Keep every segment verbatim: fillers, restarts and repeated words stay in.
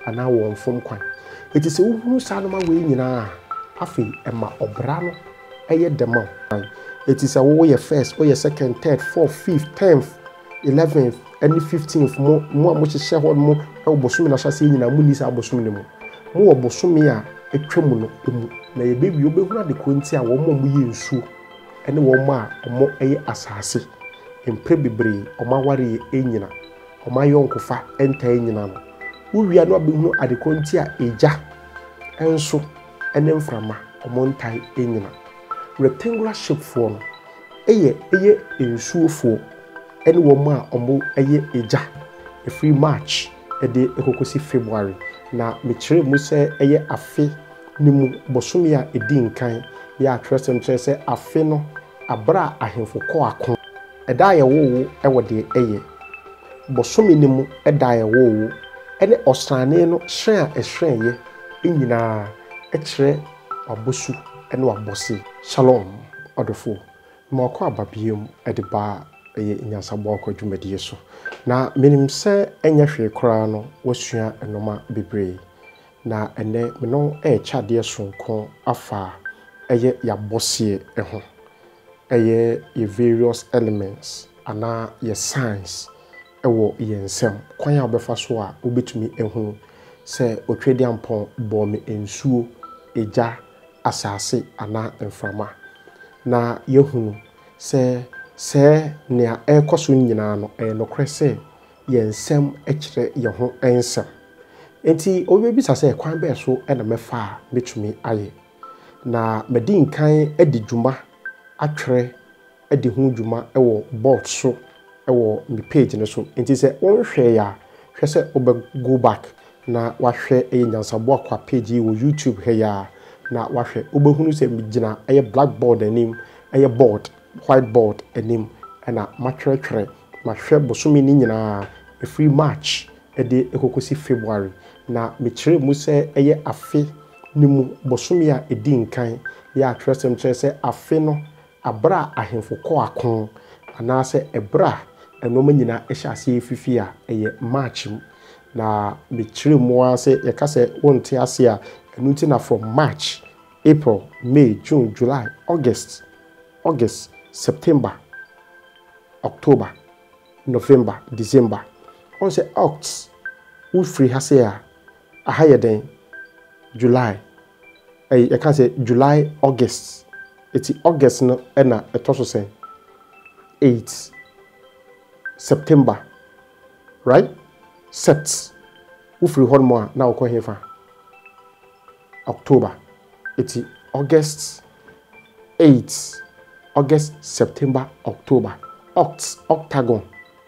ana wo mfom kwan eti se wohunu saa no ma we nyina afi ema obra no eye dema eti se wo ye first wo ye second third fourth fifth tenth eleventh and fifteenth mo mo mo hye ho mo e bosomi na hyase nyina mu ni sa bosomi ne mu mo wo bosomi a etwemu no emu na ye bebi obehunu ade konti a wo mo mo ye nsuo ene wo ma omo eye asase empre bebre oma ware enyina oma yonkofa enta enyina no uwia no abehunu ade konti a eja enso ene mframa omo ntai enyina rectangular shape for no eye eye ensuo fo ene wo ma omo eye eja e free march e de ekokosi February na mekire mu se eye afe nimu bosomi a edi nkan ya atresem kire se afe no abra ahemfo ko akon eda ye wo e wode eye bosomi nimu eda ye wo ene osrane no hyen a ehyen ye enyina e kire abosu ene wabosi shalom odofo mo ko ababiem ede ba eye nyansabo akwadwumadie so na menim se enya hwe kora no wasua enoma bebre na ene me no e chade sonko afa eye yabosie eho eye ye various elements ana ye science ewo ye nsem kwan a obefa so a obetumi ehu se otwedi ampon bo me ensuo eja asase ana mframa na yehunu se se nea ekoso nyina no e nokre se ye nsem ekire ye ho ensem enti obebisa se kwan be so e na mefa betumi aye na medi nkan edi dwuma atwere edi ho dwuma ewo board so ewo mi page ne so enti se wonhwe ya hwe se obe go back na wahwe e nyansabo akwa page wo YouTube he ya na wahwe obehunu se migina eye blackboard anim eye board whiteboard anim na matwetwere mahwe bosomi ni nyina e free march e de ekokosi February na mekire mu se eye afe nimu bosomi a edi nkan ya atresem kire se afe no abra ahemfo ko akon ana se ebra enoma nyina ehyase fifi a eye march na mekire mu ase ye ka se wonte ase a enuti na from March, April, May, June, July, August, August, September, October, November, December. On say Oct, we free hase a higher than July. I I can say July, August. It's August no ena etoso say eight September, right? Sept. We free one more now ko hefa. October. It's August eighth. August, September, October. Oct, octagon.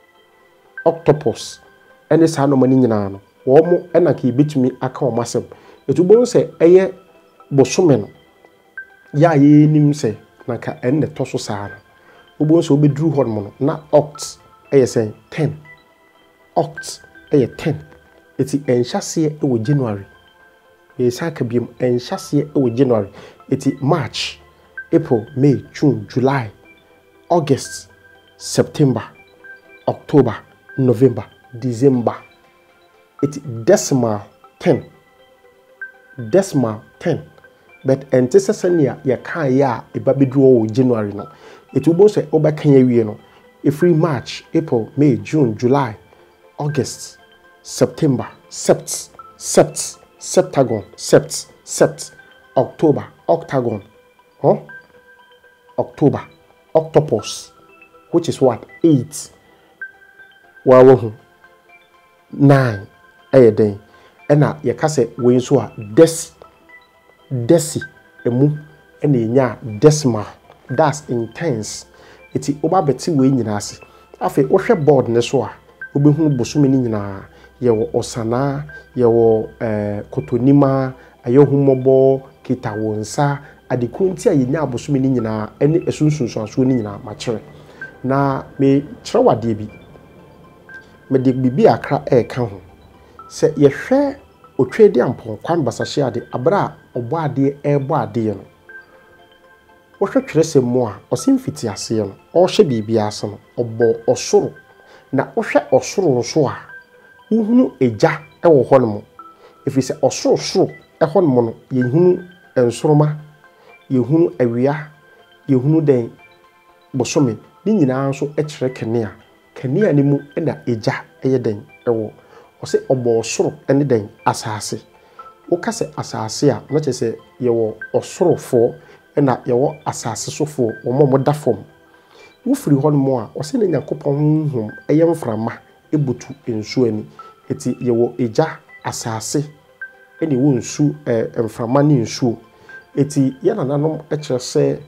Octopus. Ene sa no mani nyina no. Wo mo ena ki betumi aka o masem. Etubo se eye bosome no. Ya ye nim se na ka enne toso sa no. Obo se obedru hon mo no na oct eye say ten. Oct eye ten. Eti enhyase e wo January. Ye sa ka biem enhyase e wo January. Eti March, April, May, June, July, August, September, October, November, December. It's decimal ten. Decimal ten. But antecessania ya kan ya e ba bedro January no. It will say oba kan ya wie no. Every March, April, May, June, July, August, September, Sept, Sept, Septagon, Sept, Sept, October, Octagon. Huh? October, octopus, which is what? Eight. Wow, nine. Aye, then. And now, you can say, we so are deci, deci, emu, and the decimal. That's intense. It's over betty way in us. After Osha board Neswa, Ubu Bosumina, Yawo Osana, Yawo Kotonima, Ayohumobo, Kitawonsa. Adi kunti a yenya abosome ni nyina ene esunsunso aso ni nyina machere na me kyerewade bi me de bibi akra e ka ho se ye hwe otwedi ampon kwan basahye ade abra obo ade e bo ade no wo hwe twerese mo a osimfiti ase no o hwe bibi ase no obo osoro na wo hwe osoro so a uhunu eja e wo ho no if it's osoro soro ehon mo no ye hunu ensoroma ye hunu awia ye hunu den bosome ni nyina nso ekire kenea kenea ni mu na eja eye den ewo ose obo soro ene den asase wo kase asase a na chese ye wo osorofo na ye wo asase sofo wo mo da fom wo firi hon mo a ose ne yakopon honhom eye mframa ebutu ensu ani eti ye wo eja asase ene wo nsu eh mframa ni nsu eti ye nananom ekire se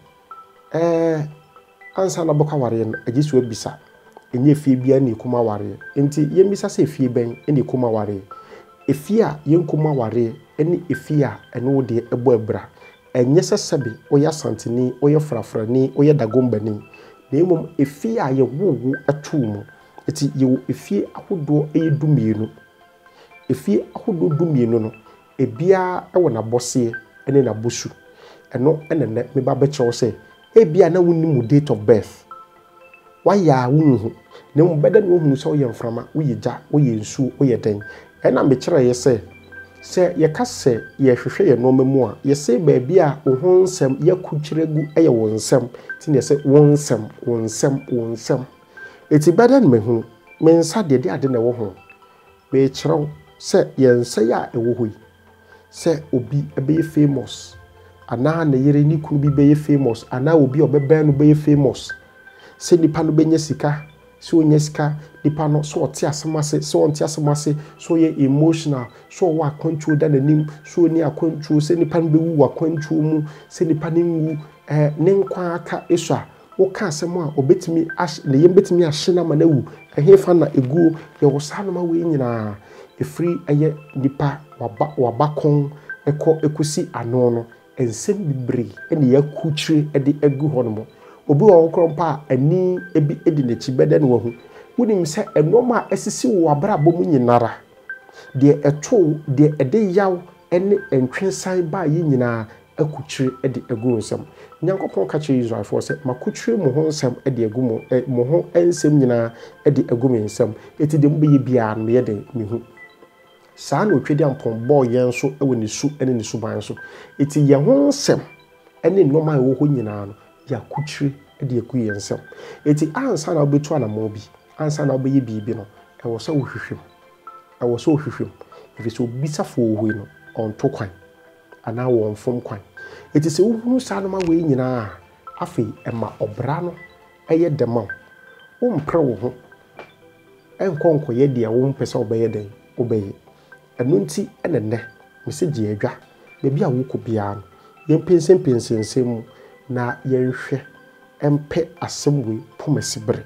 eh ansa na boka ware no agisu abisa enye fie bia ni kuma ware enti ye mbisa se fie ben ene kuma ware efie a ye kuma ware ene efie a ene wo de ebo abra enye sesebe oya santini oya frafrani oya dagombani na emom efie a ye wowo atumu eti ye wo efie ahodo eye dumienu efie ahodo dumienu no ebia ewo na bose ene na bosu eno ene ne me ba be chewo se ebia na wonni mu date of birth waya wunhu ne mu beda no hu so ye mframa woyija woye nsu woye den ena me kire ye se se ye kase ye hwehwe ye no mamu a ye se ba bia wo ho nsem ye kukiregu eye wo nsem ti ne se wo nsem wo nsem wo nsem eti beda no mehu me nsa de de ade na wo ho be kire se ye nsa ya ewo hoi se obi ebe famous ana na yere ni kunu bi be famous ana obi obebe no be famous se nipa no benye sika se onye sika nipa no so ote asemase se onte asemase so ye emotional so wa control da nanim so ni akontrol se nipa no be wu wa control mu se nipa no wu eh ne nkwa aka esua wo ka asem a obetimi ne ye betimi ahye na ma na wu ehe fa na egu ye wo sa no ma we nyina efri eye nipa waba wabakon eko ekosi ano no ensem bibre ene yakutire ede egu hono obi wo krompa ani ebi edi nechi bede no hu wonim se enoma esisi wo abra bomu nyinara de eto de ede yaw ene entwensan ba yi nyina akutire ede egu nsem nyankopon ka che Israel for se makutire mo ho nsem ede egu mo mo ho ensem nyina ede egu me nsem eti de mbe yi bia no ye de mehu saa na otwedi ampon boy yen so ewe ne su ene ne suban so eti ye ho nsem ene noma ewo ho nyina no ya kutire ede eku ye nsem eti ansa na obetu anamo bi ansa na obeye bibi no ewo so wohwehwem ewo so wohwehwem efi so bisa fo hoi no on to kwan ana wo mfom kwan eti se wohunu saa no ma we nyina afi ema obra no eye dema wo mpre wo ho enkonko ye de wo mpesa obeye den obeye enunti enene message edwa bebi a woko bia no yempensem pensensem na yenhwe empe asemwe pomasibre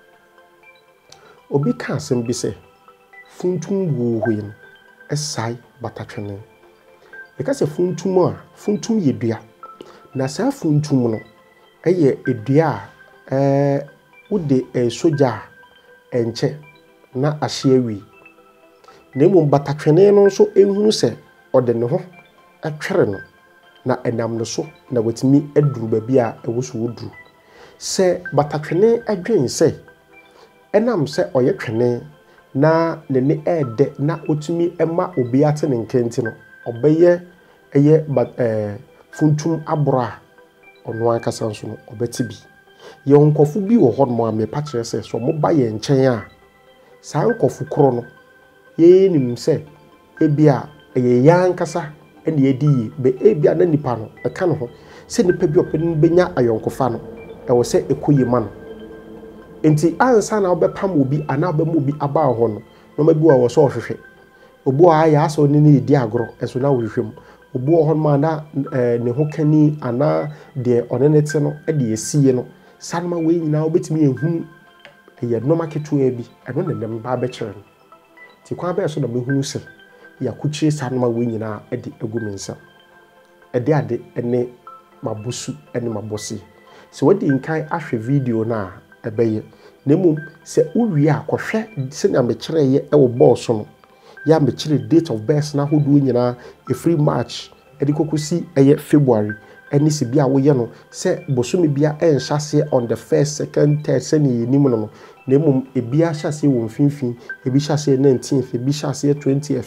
obi ka asem bi se funtum wo hoyin esai batatwene e ka se funtum a funtum ye dua na sa funtum no eye edua eh wode e soja enche na ahye awi na emu batatwene no so ehunu se ode ne ho atwere no na enam no so na watimi aduru ba bia ewoso woduru se batatwene adwen se enam se oye twene na ne ne ede na otumi ema obi ate ne nkenti no obeye eye eh funtum abra ono akasa nso no obeti bi ye nkofu bi wo hɔ no me pa kire se so mo ba ye nkyɛn a saa nkofu koro no ye nim se ebia eye yankasa ene edi be ebia na nipa no e ka no ho se nipa bi opene benya ayonkofa no e wo se ekoyi ma no enti ansa na obepam obi ana obem obi aba ho no no ma bi wo so ohwehwe obu a ya so ne ne edi agro enso na wohwehwem obu ho ma na ne ho kani ana de onenete no e de esie no sanma we nyina obetimi ehunu eye no maketu abi eno ne dem ba be kire no ti kwa be so na mehunu se ya kuchire sanma we nyina e de egu mensa e de ade ene mabusu ene mabosi se wadi nkai ahwe video na ebeye nemu se uwie akohwe se na mekire ye e wo boss no ya mekire date of birth na hodo nyina e free march e de kokosi eye February eni se bia wo ye no se bosumi bia e nhase on the first second third se ni nimu no nemu e bia hyase wo mfinfin e bi hyase nineteenth e bi hyase twentieth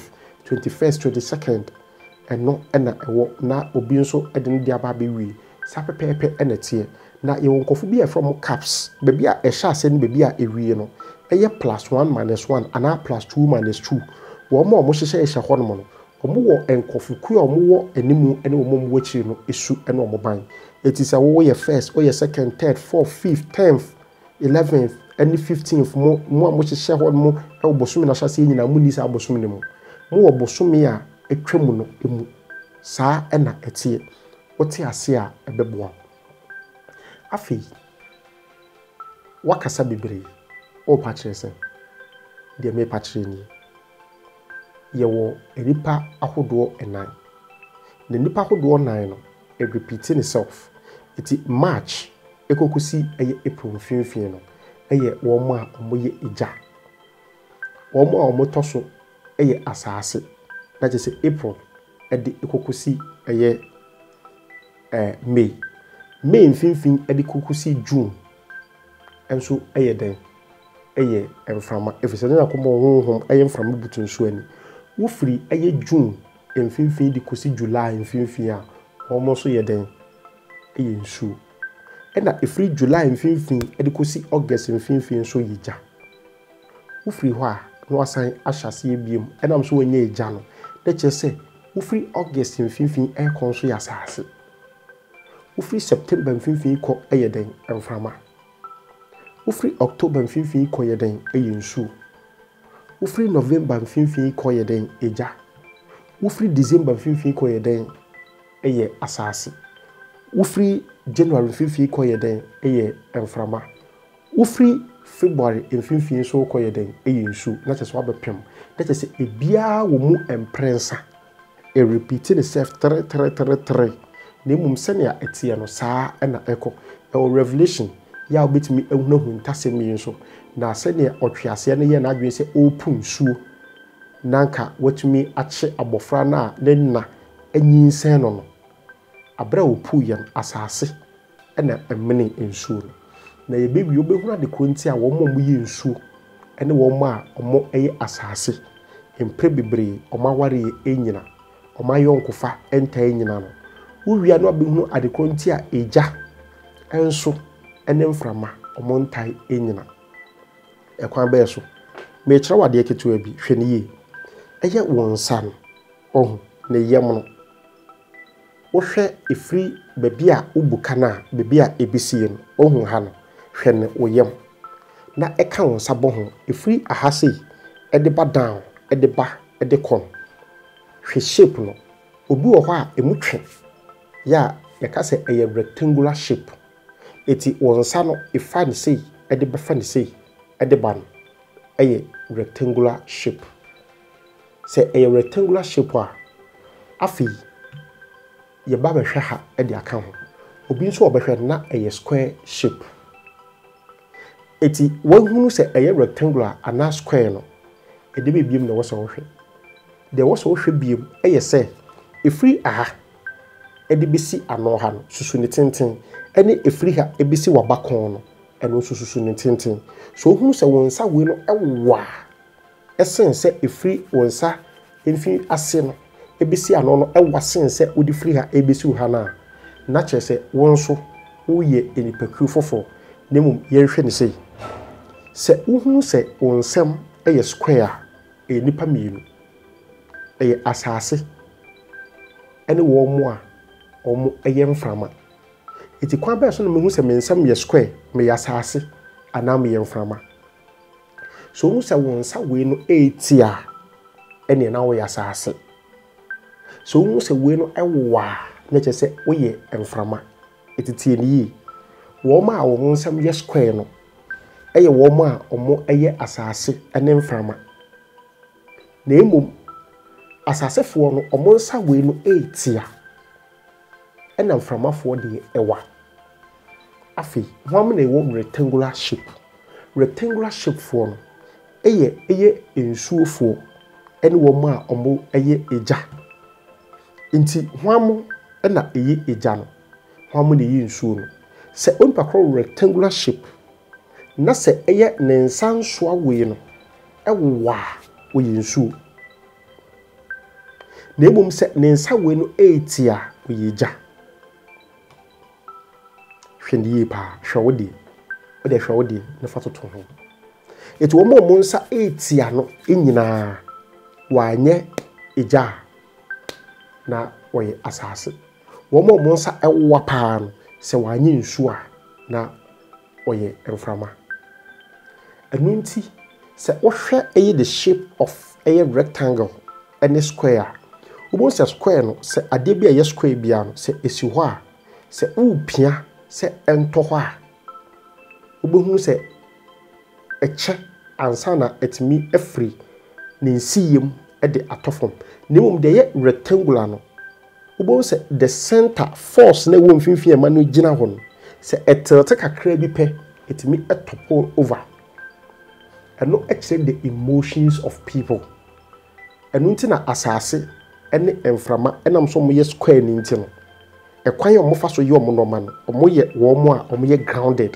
twenty-first twenty-second eno ena ewo na obi nso ede ne dia ba be wi sa pepepe ena tie na ye wonkofo bi e from caps bebi a e sha ase ne bebi a ewie no eye plus one minus one ana plus two minus two wo mo mo hye hye ho no no omo wo enkofu ku omo wo animu ene omo mo wachi no esu ene omo ban etisa wo ye first wo ye second third fourth fifth tenth eleventh and fifteenth mo mo mo hye ho no mo e obosomi na hye nyina mo ni sa obosomi ne mo mo wo bosomi a etwemu no emu saa ena etie wote ase a ebeboa afi wakasa bibre o patrese de me patre ni yewo enipa ahodo enan na nipa ahodo nine no e repeating itself iti march ekokusi eye april mfimfin no eye wo mo a omoye eja wo mo a omotoso eye asase na je se april ede ekokusi eye eh may may mfimfin ede kokusi june enso eye den eye emframa efese na komo honhom eye emframa butu nso ani wo free eye june mfimfin de kosi july mfimfin a omo so ye den eye nsu ena efree july mfimfin ede kosi august mfimfin so yija wo free ho a no asan ahyase ebiem ena mso wanya eja no de chese wo free august mfimfin e konso ya asase wo free september mfimfin ko eye den emframa wo free october mfimfin ko ye den eye nsu wo free november mfimfin ko ye den eja wo free december mfimfin ko ye den eye asase wo free january mfimfin ko ye den eye emframa wo free february mfimfin so ko ye den eye nsu na cheso abepem na chese ebia wo mu emprensa e repeating itself three three three three na mum sene a etie no saa na eko e revelation ya obetimi ehunahun ntasemi nso na sene otwease ne ye na adwen se open suo nanka watumi ache abofra na ne nna anyinsen no no abra opu yan asase na emene nsuo na ye bebi obehuna de kronti a wo mo mo ye nsuo ene wo mo a omo eye asase empre bebre omaware enyina omayonkofa enta enyina no uwia no abehunu adekronti a eja enso ene mframa omo ntai enyina ekwan be so me kire wade ketewa bi hwe ne ye eye wonsa no oh ne yem no wo hwe efri bebi a ubuka na bebi a ebisie no ohun ha no hwe ne wo yem na eka wonsa bo ho efri ahase ede ba down ede ba ede kon hwe shape no obi wo ho a emutwe ya yaka se eye rectangular shape eti wonsa no ifa ne sei ede ba fa ne sei ede ba no eye rectangular shape se eye rectangular shape a afi ye ba be hwe ha ede aka ho obi nso obehwe na eye square shape eti wanhunu se eye rectangular ana square no ede be biem na wo so hwe de wo so hwe biem eye se efri aha ede besi ano ha no susu ne tenten ene efri ha ebesi wabakon no eno susu ne tenten so ohunu se wonsa we no ewa esen se efri wonsa enfi ase no ebesi ano no ewa sen se odi fri ha ebesi ha na na che se wonso wo ye enipaku fofo nemum ye hwe ne sei se ohunu se wonsam eye square enipa mienu eye asase ene wo mo a omo eye mframa iti kwan ba so no mehu se mensam ye square me ya asase ana me ye mframa so hu se wonsa we no etia ene na wo ya asase so hu se we no ewa na che se wo ye mframa iti tie ni wo ma a wo nsam ye square no eye wo ma a omo eye asase ene mframa na emum asase fo no omo nsa we no etia ena mframa fo de ewa afi hwam na ewo rectangular shape rectangular shape fo no eye eye ensuo fo ene wo ma omo eye eja nti hwam ena eye eja no hwam na eye ensuo no se onpa kro rectangular shape na se eye ne nsanso awe no ewa wo ye ensuo na emom se ne nsa we no eighty a oyeja hwende pa hwewode ode hwewode ne fatoto ho etu wo mo nsa eighty a no enyina wanye eja na oye asase wo mo nsa ewa pa no se wanye nsu a na oye emframa enunti se wo hwe eye the shape of eye rectangle any square wo se square no se ade bia ye square bia no se esi ho a se upia se ento ho a obohu se eche ansa na etimi afri ne nsiyem e de atofom nemum de ye rectangular no obohu se the center force na wo mfimfin ma no gina ho no se etelte kakra bi pe etimi etopo over and no actually the emotions of people and untina asase ene emframa enam so mo ye square ni ntino e kwan yo mo fa so ye omo normal no omo ye wo mo a omo ye grounded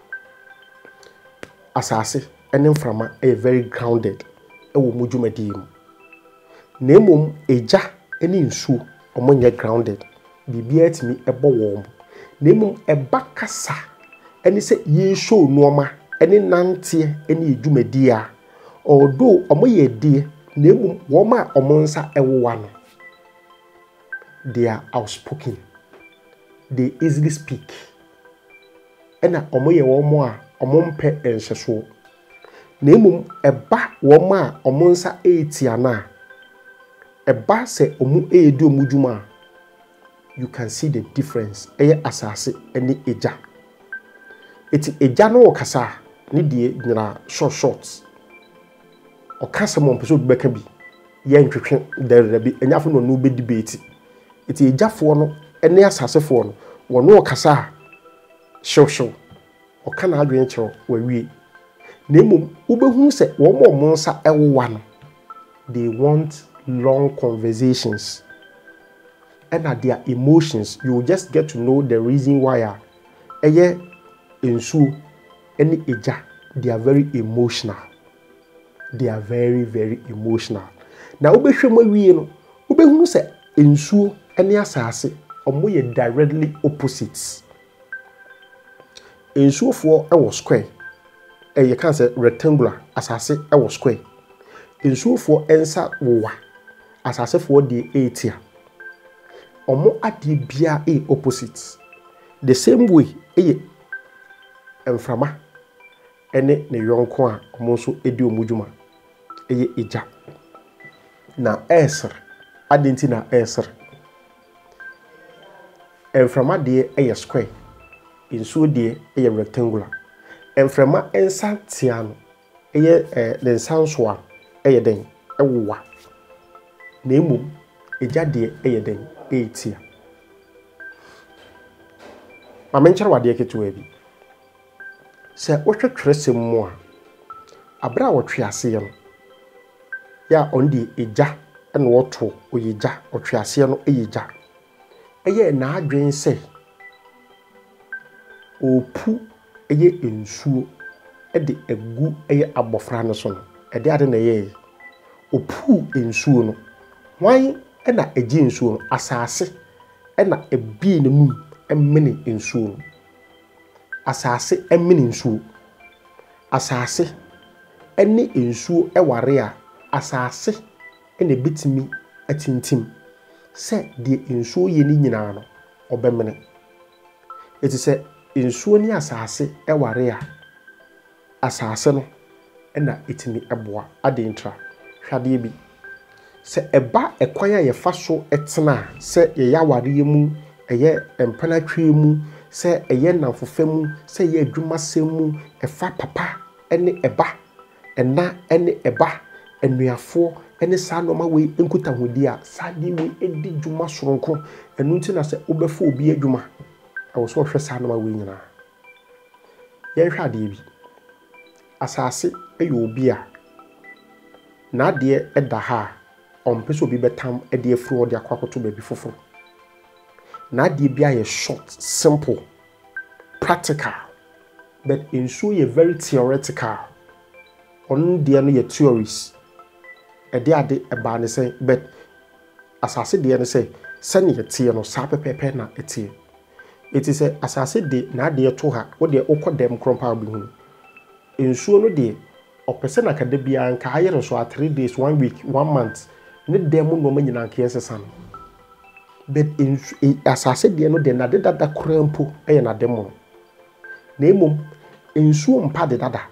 asase ene emframa e very grounded e wo mo dwumadi mu na emom eja ene nsuo omo nye grounded bibia atimi ebo wo na emom eba kasa ene se ye show nuoma ene nante ene edwumadi a although omo ye die na emom wo ma omo nsa ewowa no they are outspoken, they easily speak ena omo ye wo mo a omo mpe enhyeso na emom eba wo ma omo nsa eighty ana eba se omo edi omo dwuma you can see the difference eye asase ene eja eti eja no okasa ni die nyina short short okasa mo mpeso beka bi ye ntwetwe dere bi enyafo no no be debate eti ejafo no ene asasefo no wono okasa show show okana adwen kyew wawie na emom ubehu se wo mo mo nsa ewowa no they want long conversations and at their emotions you will just get to know the reason why uh, eye ensu any eja they are very emotional they are very very emotional na ubehwe mawie no ubehu se ensu any asase omo ye directly opposites ensu fo e wo square e ye kan say rectangular asase e wo square ensu fo ensa wowa asase fo de eighty omo ade bia e opposites the same way e emframa ene ne yonko a omo so edi omudwuma eye eja na eser adenti na eser emframa de eye square ensuo de eye rectangular emframa ensa tiano eye le nsanso a eye den ewowa na emum eja de eye den eighty ma menkyere wade ketewa bi se wohwetwere mu a abra wotwe ase no ya ondi eja ene woto oyeja otwe ase no eyeja eye na adwen se opu eye ensuo ede egu eye abofra no so no ede ade na ye opu ensuo no wan ena eji ensuo no asase ena ebi ne mu emmene ensuo no asase emmene ensuo asase ene ensuo eware a asase ene bitimi atintim se de ensuo ye ni nyina no obemene eti se ensuo ni asase eware a asase no ena etimi eboa adentra hwade bi se eba ekwan a ye fa so etena se ye yaware mu eye empanatwe mu se eye nanfofa mu se ye adwumasem mu efa papa ene eba ena ene eba enuafo ene sa no ma we enkuta hodi a sade we edi dwuma soronko enu nti na se obefo obi adwuma e wo so hwe sa no ma we nyina ye hwa de bi asase eye obi a na de eda ha ompeso obi betam ede afuro de akwakoto ba bi foforo na de bia ye short simple practical but ensuo ye very theoretical on de no ye theories ede ade eba ne say but asase de ne say sane yetie no sa pepepe na etie eti say asase de na de to ha wo de okodem krompa bi hu ensuo no de opese na kada bia nka ayere so three days one week one month ne dem no ma nyina nka yesesa no but asase de no de na de dada krampo eye na dem no na emom ensuo mpa de dada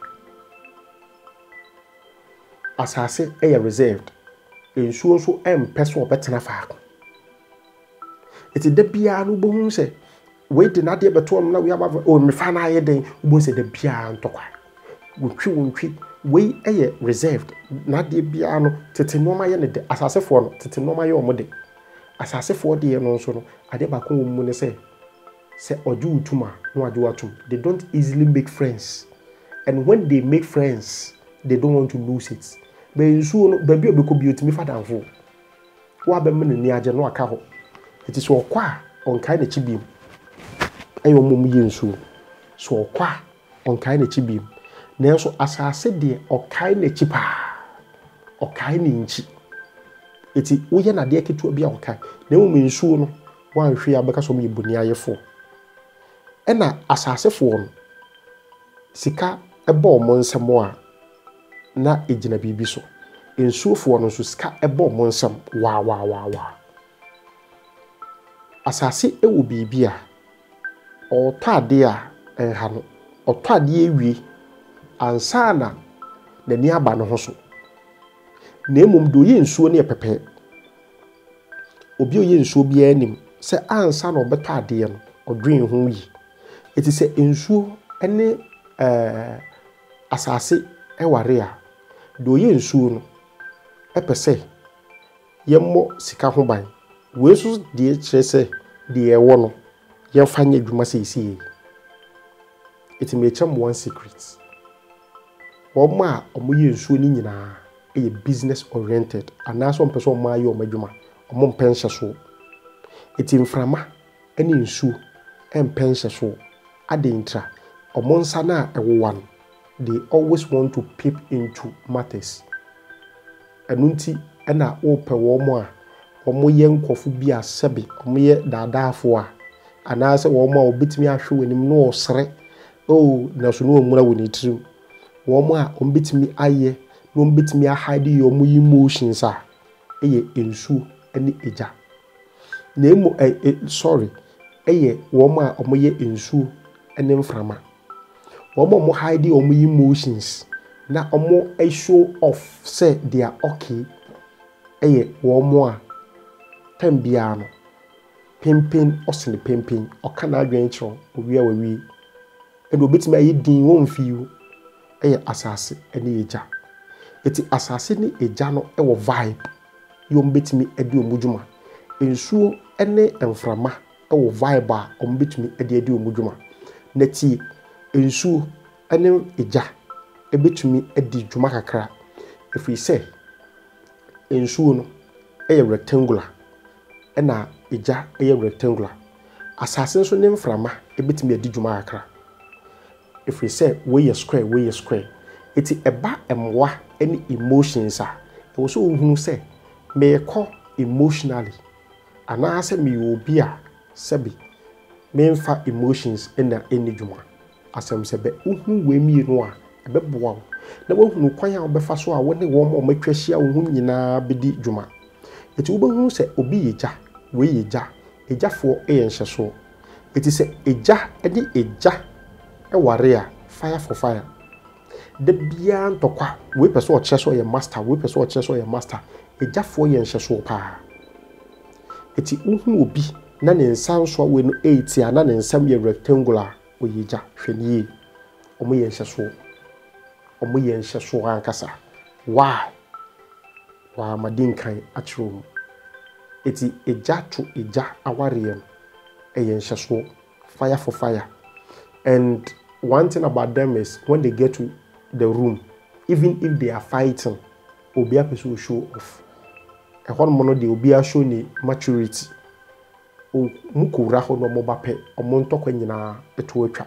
asase eye reserved ensuo so empɛ so obetena faako eti da bia no bo hu se we de na de beto no na we aba o me fa na aye den bo se da bia ntokwa wontwi wontwi we eye reserved na de bia no tete no ma ye ne de asase fo no tete no ma ye omo de asase fo de no so no ade ba ko mu ne se se oju utuma no aju atum they don't easily make friends and when they make friends they don't want to lose it be nsuo no ba bi obeko bi otimi fadanfo wa ba me ni age no aka ho eti so okwa onkai na chibim ayo mum ye nsuo so okwa onkai na chibim na so asase de okai na chipa okai ni nchi eti wo ye na de ketu bia okai na mum nsuo no wan hwe abeka so me buni ayefo e na asase fo no sika ebo mo nsemo a na ejina bibi so ensuofo no so ska ebo mo nsam wa wa wa wa asase ewo bibi a otade a enha no otade ewie ansa na nani aba no ho so na emom do ye nsuo ne pepe obi oye nsuo bia anim se ansa na obetade no odwen ho yi eti se nsuo ene eh asase eware a do ye nsuo no epese yemmo sika ho ban wesu de kyerese de ewo no ye fanya dwuma seisi eti me chem one secret omo a omo ye nsuo ni nyina e business oriented anaso mpeso omo aye omo dwuma omo mpenhye so eti mframa ene nsuo empenhye so adentra omo nsa na ewowa no they always want to peep into matters enunti ena ope wo mo a omo ye nkofu bi asebe omo ye daadaafo a anaase wo mo a obetimi ahwe wanim no osre oh na so no omura woni tirim wo mo a ombetimi aye no ombetimi a hide your mo emotions a eye ensuo ene eja na emo eh, sorry eye wo mo a omo ye ensuo ene mframa omo mo hide omo emotions na omo a show off say they are okay eye wo mo a tambia no pimpin osene pimpin okana adwen kiro owi a wawi eno obetimi ayi din won fiu eye asase ene eja eti asase ni eja no e wo vibe yo mbetimi edi omudwuma ensuo ene emframa e wo vibe a ombetimi edi edi omudwuma neti ensuo ene eja ebetumi edi dwuma kakra efi se ensuo no eye rectangular ena eja eye rectangular asase nso ne mframa ebetumi edi dwuma kakra efi se we ye square we ye square eti eba emwa ene emotions a e wo so ohunu se me ko emotionally ana ase me obi a sebi me mfa emotions ena eni dwuma asem sebe uhun we mi no a ebeboa na wohunu kwan a obefa so a wone wo mo matwahia ohun nyina bedi dwuma eti wo behunu se obi yeja we yeja ejafo e yenhyeso eti se eja edi eja e ware a fire for fire de bia ntokwa we pese o cheso ye master we pese o cheso ye master ejafo yenhyeso pa eti uhun obi na ne nsanso we no eight a na ne nsam ye rectangular oyeja hwenie omo yenhyeso omo yenhyeso ankasa why wa madinkan achiro eti eja to eja aware e yenhyeso fire for fire. And one thing about them is when they get to the room, even if they are fighting, obi person will show off. A one mono they obi show ni maturity. O mukura ho no mobape omonto kwanyina eto atwa.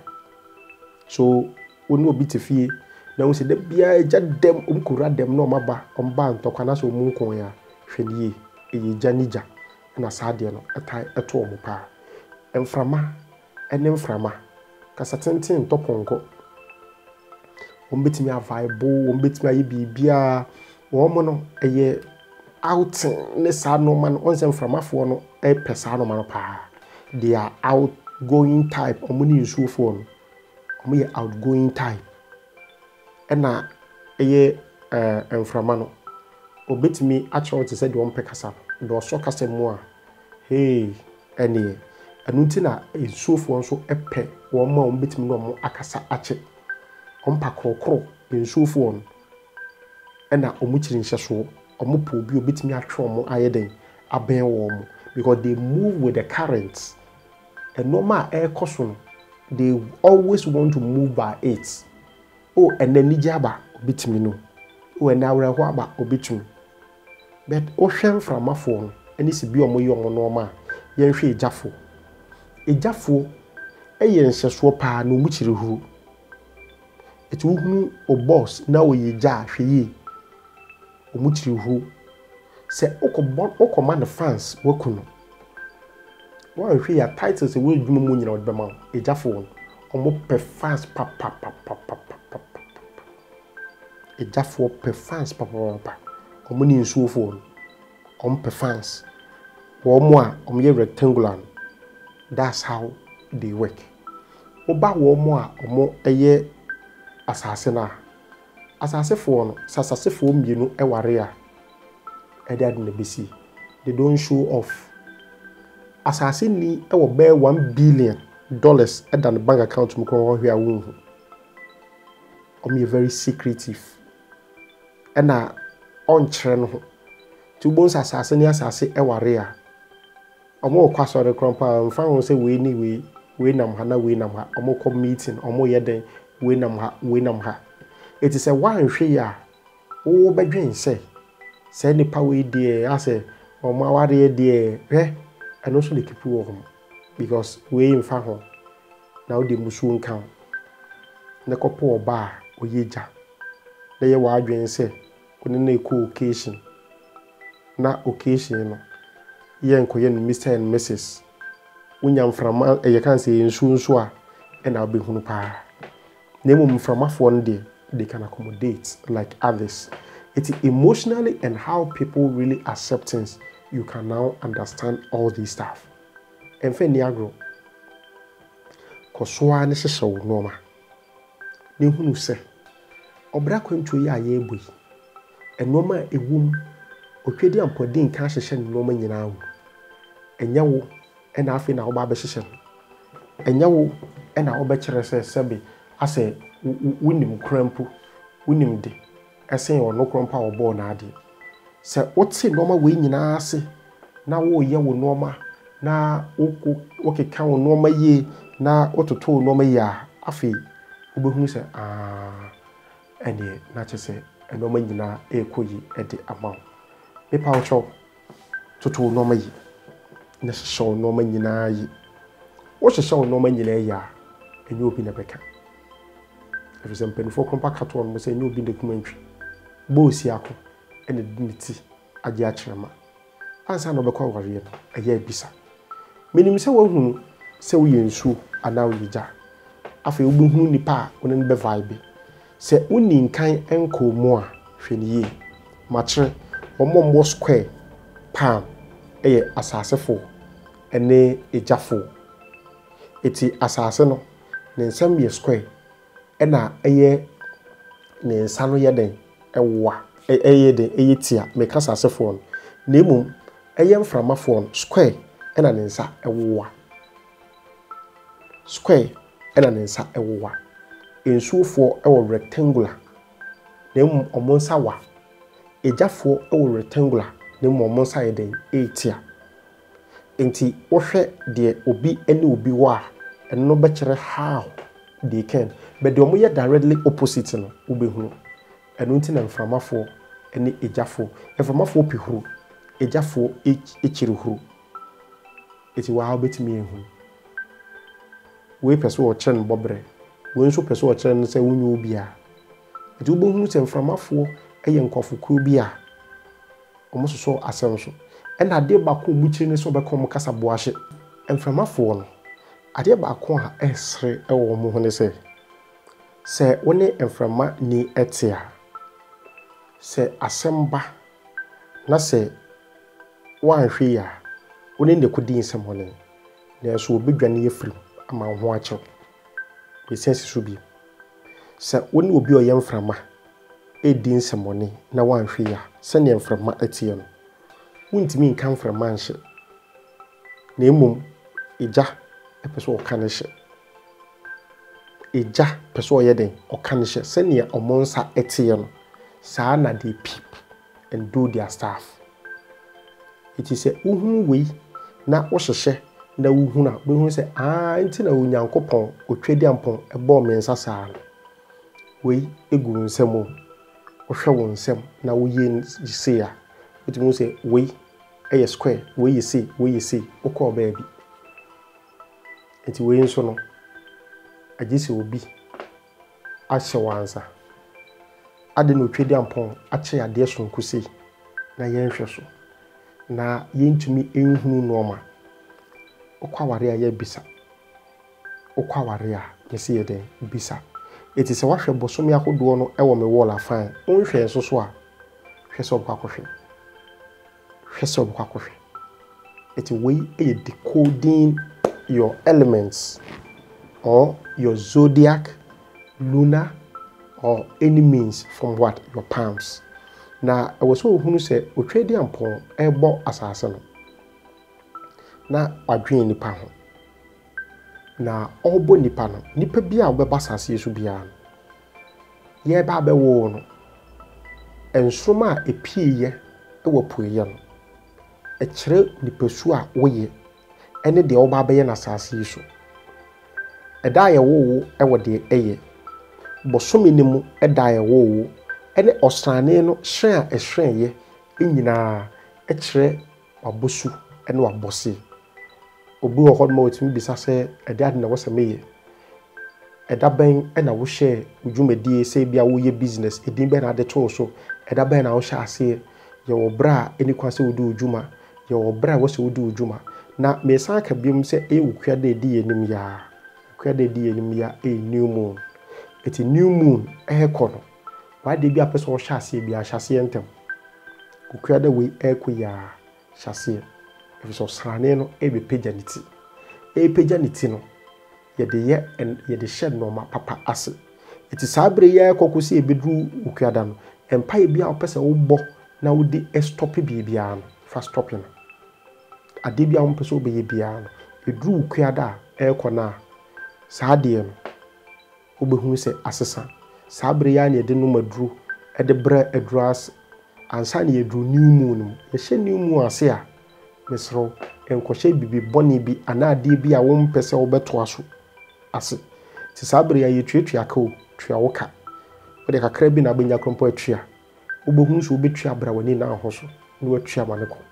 So oni obi tefie na wo se de bia eja dem omkura dem no maba omba ntokwa na so omunkon ya hwenie ɛyɛ janija na saade no ɛtai ɛto ɔmo paa mframa ɛne mframa kasa tenten toponko wɔn betimi avaibo wɔn betimi ayi bibia wɔn no ɛyɛ out ne saa no man on se mframafoɔ no ɛpɛ saa no man paa they are outgoing type ɔmo ne nsuofoɔ no ɔmo yɛ outgoing type ɛna ɛyɛ ɛɛ mframa no obetimi akyerɛw te sɛ deɛ ɔmo pɛ kasa no deɛ ɔsɔ kasa mu a hey ɛne ɛno nti na nsuofoɔ nso ɛpɛ wɔn ma ɔmo betimi na ɔmo akasa akye ɔmo pa korokoro nsuofoɔ no ɛna ɔmo kyiri nhyɛsoɔ ɔmo po bi obetimi atwe ɔmo ayɛ den abɛn wɔn because they move with the currents and normal air caution they always want to move by it oh and then nijaba obetimi no oh and now reho aba obetumi but ohwem from afo any si bi ɔmo yɛ ɔmo normal yɛn hwɛ ejafo ejafo ɛyɛ nhyɛsoɔ paa na ɔmo kyiri huru etu hu o boss na oyɛ gya hwɛ yi ɔmo kyiri huru sɛ okɔ okɔ man fans wakuno wɔn hwɛ ya titles we dwuma mu nyina ɔde bɛma ejafo ɔmo pɛ fans pa pa pa pa pa pa ejafo pɛ fans pa pa pa ɔmo ni nsuofo ɔmo pɛ fans wɔn a ɔmo yɛ rectangular that's how they work oba wɔn a ɔmo ɛyɛ asase na asasefo no sasasefo mmienu ɛware a ɛde ade na besi they don't show off asase ni ɛwɔ bɛɛ one billion dollars ɛda ne bank account mu kɔn hwɛ awu hu ɔmo yɛ very secretive ɛna ɔnkyerɛ no ho tubo asase ni asase ɛware a ɔmo kɔ asɔre krɔmpa mfa ho sɛ we ni we we nam ha na we nam ha ɔmo kɔ meeting ɔmo yɛ den we nam ha we nam ha it is a one hwɛ ya wo bɛdwen sɛ sɛ nipa we die asɛ ɔmo aware die hwɛ ɛno so le keep wo ho because we mfa ho na wo de musu nka na kɔpɔ ɔba a oyɛ gya na yɛ wa adwen sɛ oni na ekɔ occasion na occasion no yɛ nkɔyɛ no Mister and Missus wonya mframa ɛyɛ kan sɛ nsu nso a ɛna obehunu paa na emu mframafo no de they can accommodate like others. It's emotionally and how people really accept things. You can now understand all this stuff. And for Niagro, Koswa ne shesha noma. Ne hunu se, obra kwentu ya ye boy. And noma e wom, otwedi ampodi nka shesha noma nyina wo. Enya wo, ena afi na oba be shesha. Enya wo, ena oba kyerɛ sɛ sɛbe asɛ winim krampo winim de ɛsen ono krampa obo na ade sɛ wote noma we nyina ase na wo ye wo noma na wokeka wo noma ye na ototo noma ya afi obehunu sɛ ah ɛne na kyese noma nyina ekoyi ɛde ama me pa wo toto noma yi na hyehyɛ noma nyina yi wo hyehyɛ noma nyina ya enye obi na bɛka if some penfo kompa kato on say no bi documentary bosi ako ene diniti age akyerema ansa no bekọ ware no eye bisa menim se wo hunu se wo yensu ana wo yija afa wo hunu nipa woni ne be vibe se woni nkan enko mu a hweniye machre omombo square palm eye asasefo ene ejafo eti asase no ne nsam ye square ena eye ne nsa no ye den ewa eye den eye tia me kasa asefo no na emum eye mframafo no square ena ne nsa ewa square ena ne nsa ewa ensuofo ewo rectangular na emum omo nsa wa ejafo ewo rectangular na emum omo nsa ye den etia enti wo hwe de obi ene obi wa eno be kire how they can but the omoye directly opposite no ubehunu eno nti na mframafo ene ejafo mframafo pihuru ejafo echiruhuru eti wa obetimi ehunu we person o chen bobre we nso person o chen se wunyu obi a eti ubehunu se mframafo eye nkofokuo bi a omososo asemso ɛna adeɛ baako mukyire ne so bɛkɔ mo kasa boahye mframafoɔ no adeɛ baako a ɛsere ɛwɔ mo ho ne sɛ sɛ wone mframa ni ɛte a sɛ asɛm ba na sɛ wanhwe ya wone ne kodi nsɛm ho ne na so obedwane yɛfiri ama ho akyɛw besense so bi sɛ wone obi ɔyɛ mframa edi nsɛmɔne na wanhwe ya sɛ ne mframa ɛte no wontimi nka mframa nhyɛ na emom egya ɛpɛsɛ ɔka ne hyɛ egya pɛsɛ ɔyɛ den ɔka ne hyɛ sɛ ne ɔmo nsa ɛte no saa na they peep and do their stuff. It is a uhun way na wohyehyɛ na uhun a behu sɛ ah nti na onyankopɔn otwedi ampon ɛbɔ mensa saa no wey egu nsɛm o wohwɛ wo nsɛm na woyɛ se a wotumi sɛ wey ɛyɛ square wey yɛ se wey yɛ se wokɔ baabi nti wey nso no agye obi ahyɛ wansa ade no otwedi ampon akyɛ adeɛ sonko sei na yɛnhwɛ so na yɛntumi enhunu noma okwa ware a yɛbisa okwa ware a yɛse yɛ den bisa eti sɛ wahwɛ bosomi ahodoɔ no ɛwɔ me wall afan onhwɛ nso so a hwɛ sɛ obakɔ hwɛ hwɛ sɛ obakɔ hwɛ eti we ɛyɛ decoding your elements or your zodiac lunar or any means from what your palms na ɛwɔ sɛ ohunu sɛ otwedi ampon ɛbɔ asase no na wadwen nipa ho na ɔbɔ nipa no nipa bia ɔbɛba asase so bia no yɛ ba bɛwo no ensroma a epieye ɛwɔ pueye no ɛkyerɛ nipa su a woyɛ ɛne de ɔba bɛyɛ na asase so ɛda yɛ wo ɛwɔ de ɛyɛ bosomi ne mu ɛda yɛ wo ɛne ɔsrane no hwɛ a ɛhwɛ yɛ nyinaa ɛkyerɛ wabosu ɛne wabɔse obi wɔ hɔ no otimi bisa sɛ ɛda ade na wɔsɛ meyɛ ɛda bɛn ɛna wo hyɛ udwumadie sɛ bia wo yɛ business edin bɛn na ade to so ɛda bɛn na wo hyɛ ase yɛ wɔ bra ɛni kwa sɛ wo do udwuma yɛ wɔ bra wo sɛ wo do udwuma na me san ka biom sɛ ɛyɛ wukua da edi enim ya wukua da edi enim ya ɛyɛ new moon eti new moon ɛyɛ kɔ no wade bi apɛ sɛ wo hyɛ ase bia hyɛ ase ntem wukua da we ɛkɔ ya hyɛ ase efisɛ ɔsrane no ebe pagya ne ti e pagya ne ti no yɛde yɛ yɛde hyɛ noma papa ase eti saa bere yɛ kɔkɔ sɛ ebedru ukuada no empa ye bia opɛ sɛ wo bɔ na wo de stop bibia no fa stop no ade bia wo pɛ sɛ wo bɛyɛ bia no edru ukuada a ɛkɔ na saa de no wo bɛhu sɛ asesa saa bere yɛ na yɛde no madru ɛde brɛ adruas ansa na yɛdru new moon no yɛhyɛ new moon ase a mesro enkohye bibi boni bi anade bi a wo mpese wo beto aso ase ti sabere ya yetuatua ka o tua wo ka wo de kakra bi na benya krompo atua wo behunu so wo betua bra wani na ho so na watua mane ko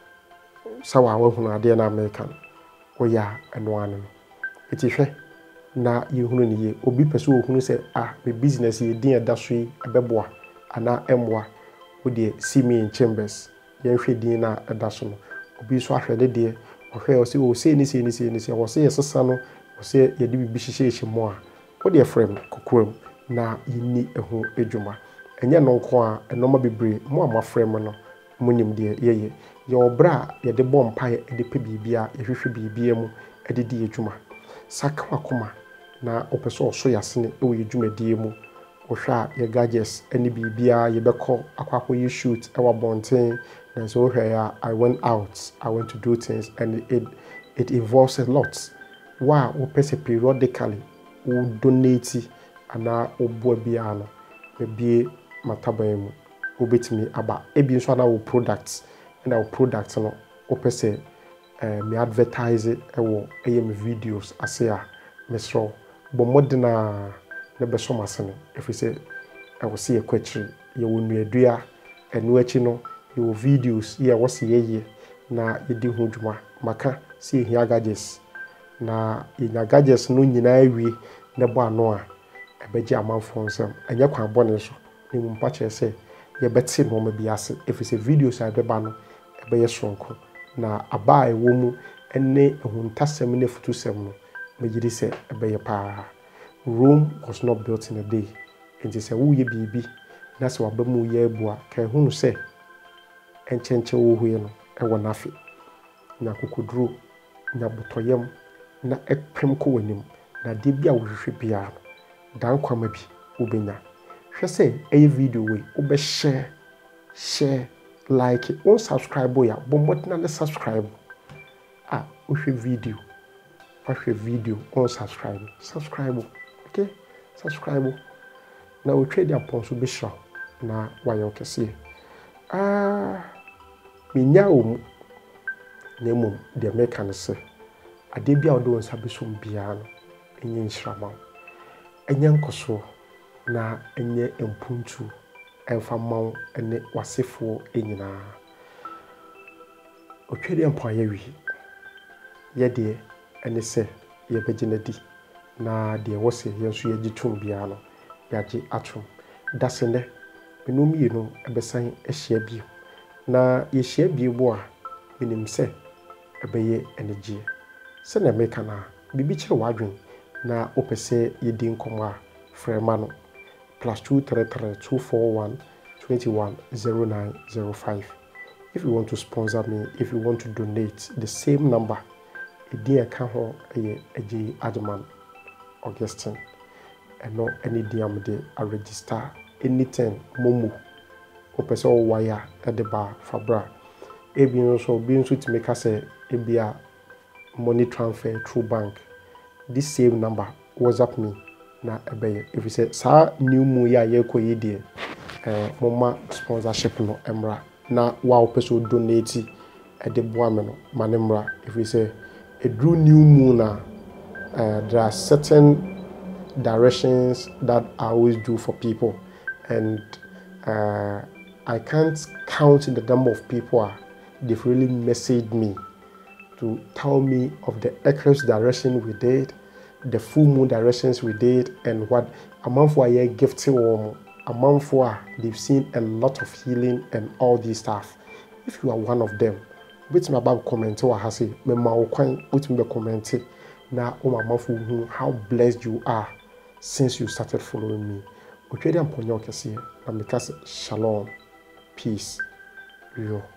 sawa wa hunu ade na American wo ya eno anu eti hwe na yehunu ne ye obi pese wo hunu se ah me business ye din eda so yi ebeboa ana emwa wo de see me in chambers ye hwe din na eda so no obi so ahwede de ohwe o se o se ni se ni se ni se o se yesesa no o se ye de bibi hihye hye mo a o de frame kokoam na yini eho edwuma enye no nko a enoma bebre mo ama frame no monim de yeye ye obra ye de bom pae de pe bibia ye hwehwe bibia mu de di edwuma saka akoma na opeso so yasene e wo edwuma die mu ohwa ye gadgets ene bibia ye bekọ akwakọ ye shoot e wa bonten. And so here I went out, I went to do things, and it it involves a lot. Wow, we pay periodically, we donate, and now we buy biano, maybe matabamu, we bet me about. Ebi so na we products, and our products no, we pay me advertise it, I will am videos. I say ah, mesro, but more than a never so much. If we say, I will see a question, you will be a dear, and we know. Your videos here was ye na yedi ho dwuma maka see hia gadgets na ina gadgets no nyina awie na bo ano a ebeji amanfo nsem anya kwa bone so ni mu pa che se ye beti no ma bi ase if it's videos a beba no ebe ye sonko na aba ewo mu ene ehuntasem ne futusem no megidi se ebeye pa. Rome was not built in a day. Enti se wo ye bibi na se wabamu ye bua ka hunu se enchenche wo hue no ewo nafe na kokoduro na botoyem na epem ko wanim na de bia wo hwehwe bia no dan kwama bi wobenya hwe se eye video we obe share share like on subscribe ya bomotna na subscribe ah wohwe video wohwe video on subscribe subscribe okay subscribe na wo trade upon so be sure na wayo kese ah minya o na mum de make an se ade bia wo nsa be so bia no enye nhrama enye nkoso na enye empuntu emfa mawo ene wasefo enyina otwede mpa ye wi ye de ene se ye begina di na de wo se ye nso ye gitum bia no yaje atum dasene menum yi no ebesan ehia bi na ye hia bi bo a menim se ebeye energy se na meka na bibi kire wadwen na opese ye di nkomo a frema no plus two three three two four one two one zero nine zero five. If you want to sponsor me, if you want to donate, the same number, a dear account a J Adman Augustine, and not any diam de a register anything momo or person wire at the bar fabra. A being also being to make us a a money transfer through bank. This same number WhatsApp me. Na ebe if you say sa new mu ya ye ko yedie eh mama sponsorship no emra na wa opeso donate e de boa me no manemra if you say a drew new mu na uh, there are certain directions that I always do for people and uh, I can't count the number of people uh, they've really messaged me to tell me of the eclipse direction we did, the full moon directions we did, and what a month for a year gift warm, a month for they've seen a lot of healing and all this stuff. If you are one of them, wait me about comment or has it, me ma wait me comment now oh my month how blessed you are since you started following me. Okay, I'm Ponyo Kesi, and because shalom, peace, yo.